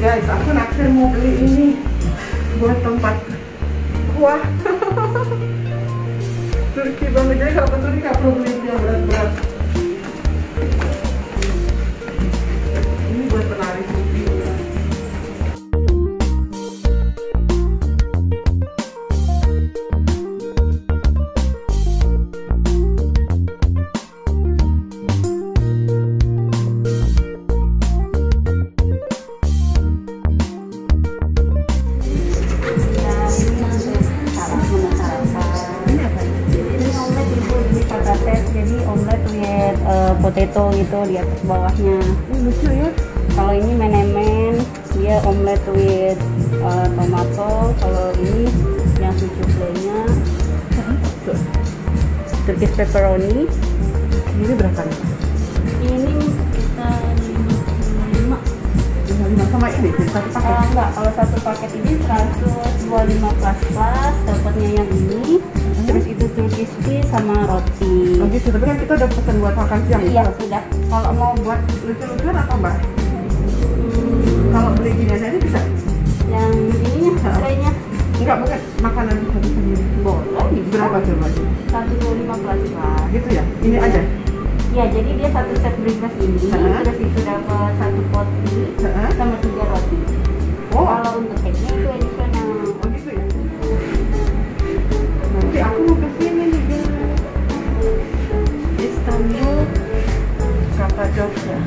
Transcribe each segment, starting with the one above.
Guys, aku naksir mau beli ini buat tempat kuah. Turki banget, jadi kalau ke Turki nggak perlu beli yang berat-berat. Ini buat penari sufi. Jadi omelet with potato gitu di atas bawahnya. Lucu ya. Kalau ini menemen dia omelet with tomato. Kalau ini yang soufflé-nya Turkish pepperoni. Ini berapa nih? Ini sekitar 55. 55 sama ini satu paket. Enggak, kalau satu paket ini 125 plus dapatnya yang ini. Terus itu Turkish tea sama roti. Oh gitu, tapi kan kita udah pesan buat makan siang. Iya, ya? sudah. Kalau mau buat lucu-lucuan apa mbak? Kalau beli gini aja bisa? Yang ininya, harganya Enggak, bukan makanan satu sendiri. boleh. Berapa coba? 125 plus. Gitu ya? Ini aja? Ya, jadi dia satu set breakfast ini, terus itu dapat satu pot tea sama 3 roti. Oh, Kalau untuk cake-nya itu additional. oh gitu ya? Nanti aku mau kesini nih guys. Istanbul, Kapadokya.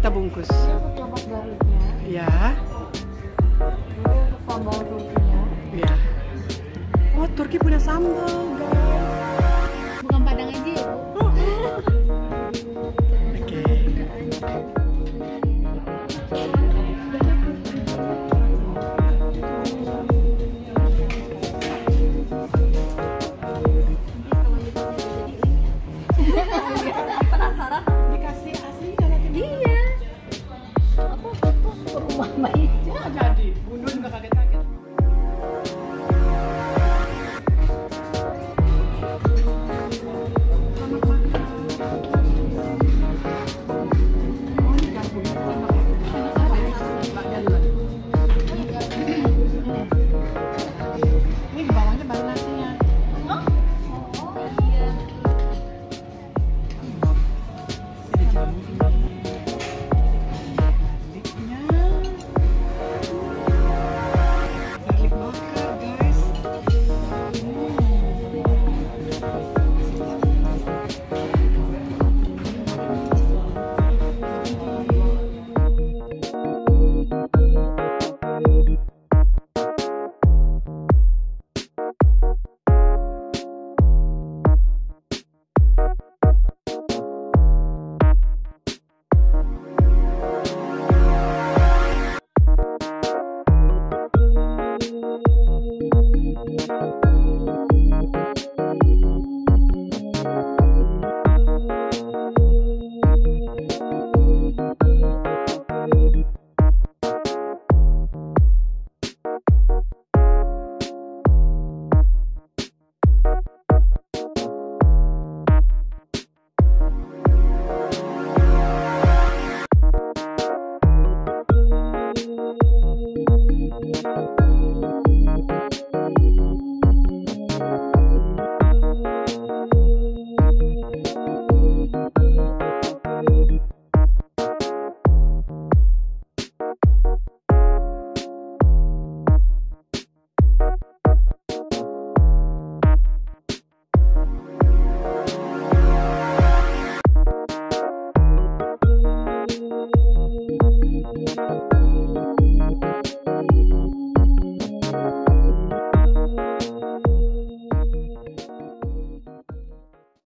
kita bungkus. Ini untuk tomat garlicnya. Ya. Ini untuk sambal Turkinya. Ya. Oh, Turki punya sambal.